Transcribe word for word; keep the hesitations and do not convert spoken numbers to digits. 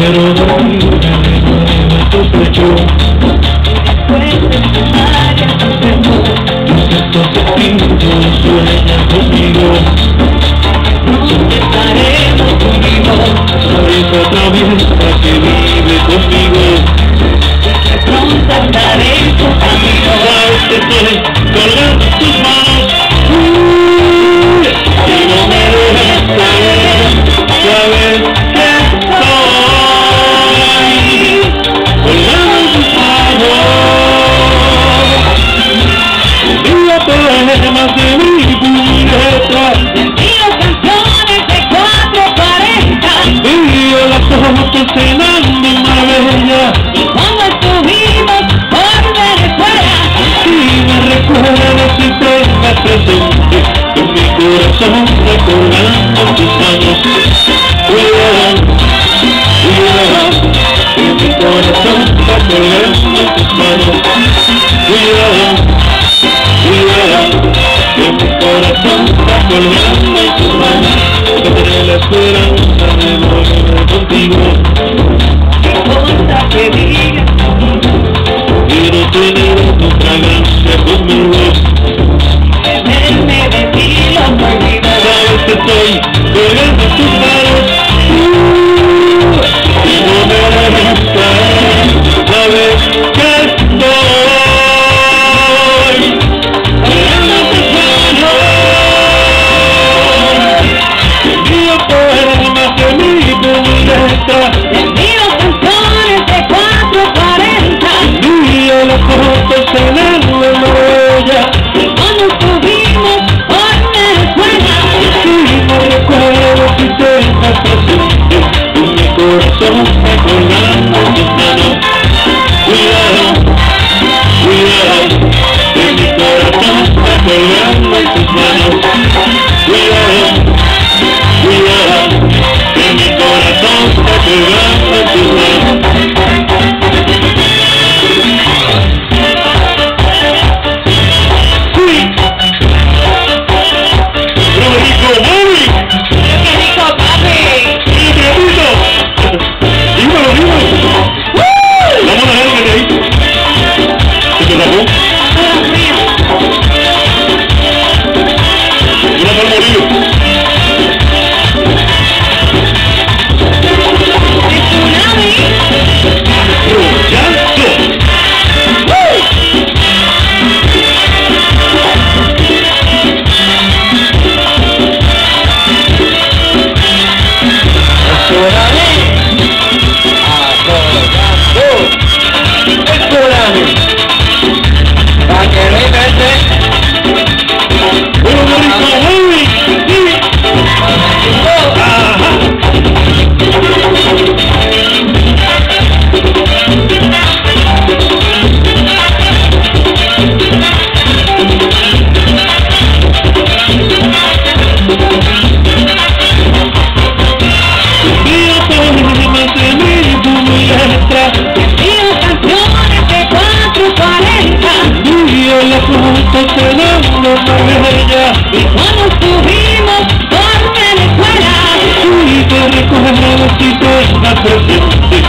quiero dormir en tu pecho. Después de fumar y hacerte Estos espíritus sueñan conmigo. ¿dónde estaremos conmigo? Esa otra vieja que vive conmigo. Que pronto estaré en tu camino. Sabes que estoy colgando tus manos. Uh, y no me dejes caer. Sabes que estoy colgando tus manos. Envío poemas de mi letra. Envío canciones de cuatro cuarenta. Envío las fotos cenando en Marbella. Y cuando estuvimos por Venezuela, Y me recuerda si tengas presente en mi corazón recordando tus manos. Cuidado, cuidado, en mi corazón recordando tus manos. Cuidado, cuidado, en mi corazón recordando tus manos. Tendré la esperanza de volver contigo. ¿qué importa que digas? Quiero tener tu fragancia conmigo. Beberme de ti lo prohibido. Sabes que estoy colgando tus manos. Uh, y no me dejes caer. Sabes que estoy colgando tus manos. Envío poemas de mi letra. Envío canciones de cuatro cuarenta. Envío las fotos en el huella. Y cuando estuvimos por Venezuela, Y no recuerdo si tengas presente en mi corazón recordando tus manos. Cuidado, cuidado, en mi corazón recordando tus manos. Cuidado, cuidado, en mi corazón recordando tus manos. Uy, Rodrigo, Bobby. ¡qué rico, papi! Dímelo, dímelo. Vamos a dejar que ahí. ¿Se te tapó? Dios mío, Una palma olivo. de tsunami. Rollazo. Bueno, qué rico, Bobby. Sí. Ajá. Envío poemas de mi letra. Envío canciones de cuatro cuarenta. Envío las fotos cenando en Marbella. Y cuando estuvimos por Venezuela, Y te recuerdo si tengas presente